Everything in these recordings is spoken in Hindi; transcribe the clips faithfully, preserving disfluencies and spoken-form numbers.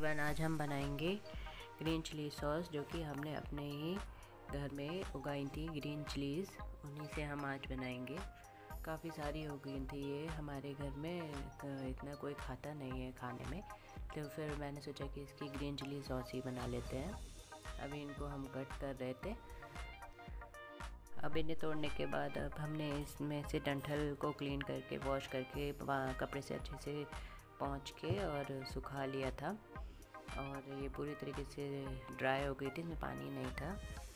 एवरीवन, आज हम बनाएंगे ग्रीन चिली सॉस जो कि हमने अपने ही घर में उगाई थी। ग्रीन चिलीज़ उन्हीं से हम आज बनाएंगे। काफ़ी सारी हो गई थी ये हमारे घर में, तो इतना कोई खाता नहीं है खाने में, तो फिर मैंने सोचा कि इसकी ग्रीन चिली सॉस ही बना लेते हैं। अभी इनको हम कट कर रहे थे। अब इन्हें तोड़ने के बाद अब हमने इसमें से डंठल को क्लीन करके वॉश करके कपड़े से अच्छे से पोंछ के और सुखा लिया था, और ये पूरी तरीके से ड्राई हो गई थी, इसमें पानी नहीं था।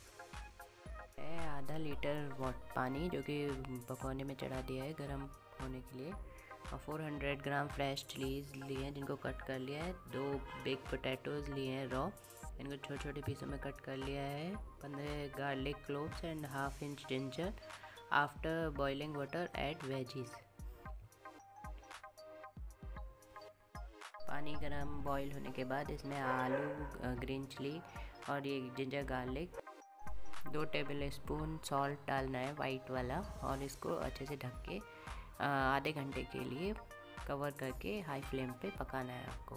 आधा लीटर पानी जो कि पकौने में चढ़ा दिया है गर्म होने के लिए, और चार सौ ग्राम फ्रेश चिलीज़ लिए हैं जिनको कट कर लिया है। दो बिग पोटैटोज़ लिए हैं रॉ, इनको छोटे छोटे पीसों में कट कर लिया है। पंद्रह garlic cloves and half inch ginger. After boiling water add veggies. पानी गरम बॉईल होने के बाद इसमें आलू, ग्रीन चिली और ये जिंजर गार्लिक, दो टेबल स्पून सॉल्ट डालना है वाइट वाला, और इसको अच्छे से ढक के आधे घंटे के लिए कवर करके हाई फ्लेम पे पकाना है आपको।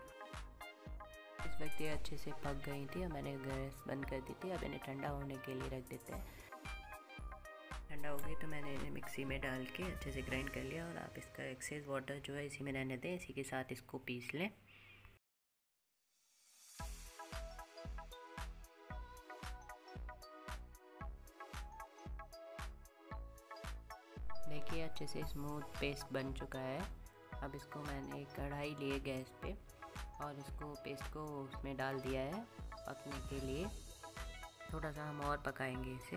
इस वक्त ये अच्छे से पक गई थी और मैंने गैस बंद कर दी थी। अब इन्हें ठंडा होने के लिए रख देते हैं। ठंडा हो गई तो मैंने इन्हें मिक्सी में डाल के अच्छे से ग्राइंड कर लिया, और आप इसका एक्सेस वाटर जो है इसी में रहने दें, इसी के साथ इसको पीस लें। देखिए अच्छे से स्मूथ पेस्ट बन चुका है। अब इसको मैंने एक कढ़ाई लिए गैस पे, और इसको पेस्ट को उसमें डाल दिया है पकने के लिए। थोड़ा सा हम और पकाएंगे इसे।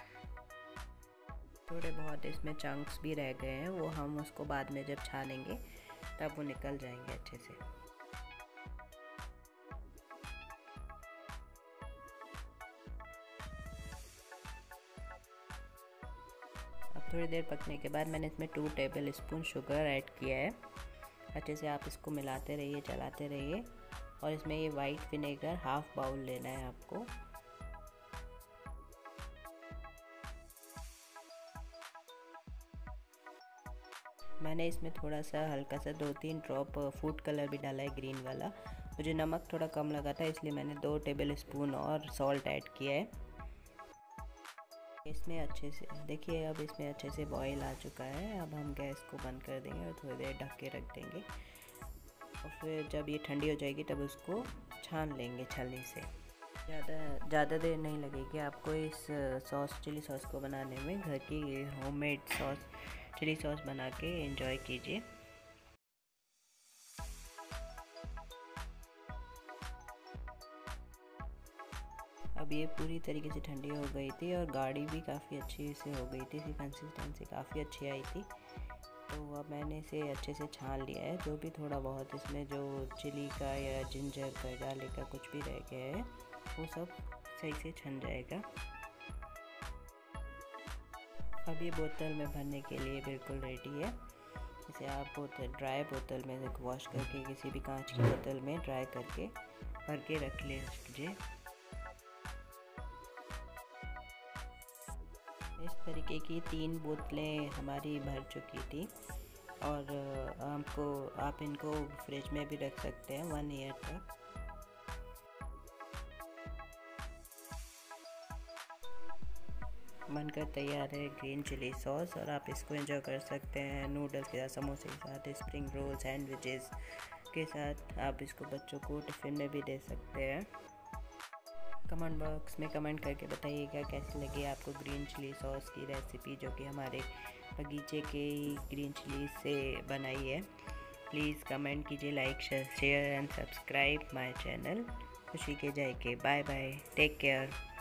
थोड़े बहुत इसमें चंक्स भी रह गए हैं, वो हम उसको बाद में जब छानेंगे तब वो निकल जाएंगे अच्छे से। अब थोड़ी देर पकने के बाद मैंने इसमें two tablespoon sugar add किया है। अच्छे से आप इसको मिलाते रहिए, चलाते रहिए, और इसमें ये वाइट विनेगर हाफ बाउल लेना है आपको। मैंने इसमें थोड़ा सा हल्का सा दो तीन ड्रॉप फूड कलर भी डाला है, ग्रीन वाला। मुझे नमक थोड़ा कम लगा था, इसलिए मैंने दो टेबल स्पून और सॉल्ट ऐड किया है। इसमें अच्छे से देखिए, अब इसमें अच्छे से बॉईल आ चुका है। अब हम गैस को बंद कर देंगे और थोड़ी देर ढक के रख देंगे, और फिर जब ये ठंडी हो जाएगी तब उसको छान लेंगे छलनी से। ज़्यादा ज़्यादा देर नहीं लगेगी आपको इस सॉस चिली सॉस को बनाने में। घर की होममेड सॉस चिली सॉस बना के एंजॉय कीजिए। अब ये पूरी तरीके से ठंडी हो गई थी, और गाढ़ी भी काफ़ी अच्छी से हो गई थी, इसकी कंसिस्टेंसी काफ़ी अच्छी आई थी। तो अब मैंने इसे अच्छे से छान लिया है। जो भी थोड़ा बहुत इसमें जो चिली का या जिंजर का, गार्लिक का कुछ भी रह गया है, वो सब सही से छन जाएगा। अब ये बोतल में भरने के लिए बिल्कुल रेडी है। इसे आप बोतल ड्राई बोतल में वॉश करके किसी भी कांच की बोतल में ड्राई करके भर के रख लीजिए। इस तरीके की तीन बोतलें हमारी भर चुकी थी, और आपको आप इनको फ्रिज में भी रख सकते हैं वन ईयर तक। बनकर तैयार है ग्रीन चिली सॉस, और आप इसको एंजॉय कर सकते हैं नूडल्स के साथ, समोसे के साथ, स्प्रिंग रोल, सैंडविचेस के साथ। आप इसको बच्चों को टिफ़िन में भी दे सकते हैं। कमेंट बॉक्स में कमेंट करके बताइएगा कैसी लगी आपको ग्रीन चिली सॉस की रेसिपी, जो कि हमारे बगीचे के ग्रीन चिली से बनाई है। प्लीज़ कमेंट कीजिए, like share and subscribe my channel. खुशी के जायके। Bye bye, take care.